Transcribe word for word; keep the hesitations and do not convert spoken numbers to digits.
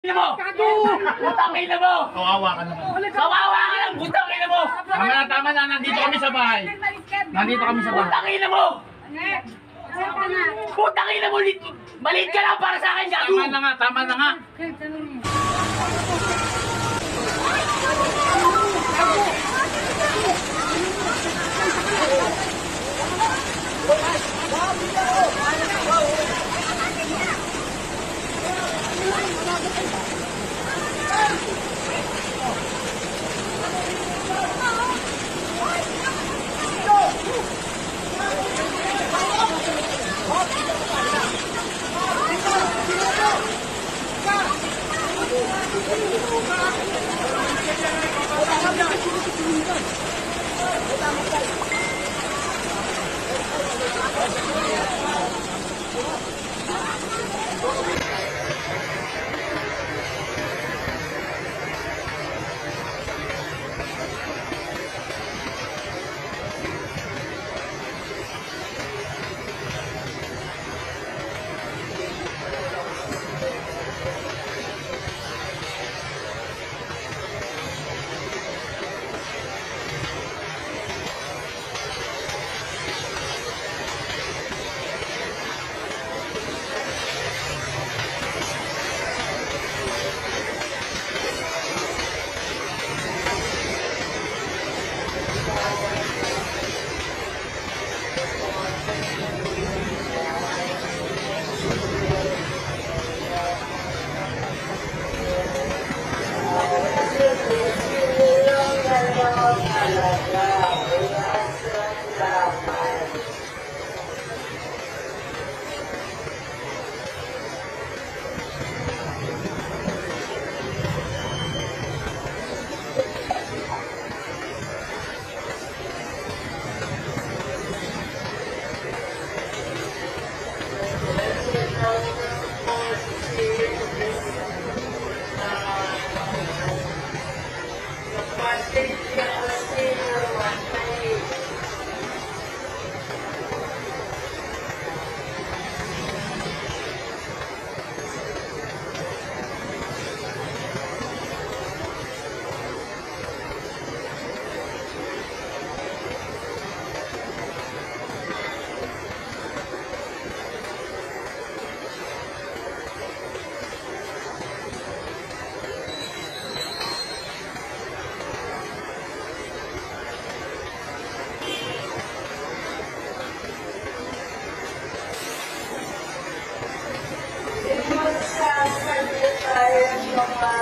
ina mo! Putang ina mo! Kawawa ka naman. Kawawa ka lang! Putang ina mo! Tama na, tama na. Nandito kami sa bahay. Nandito kami sa bahay. Putang ina mo! Putang ina mo! Maliit ka lang para sa akin, gago! Tama na nga, tama na nga. Sa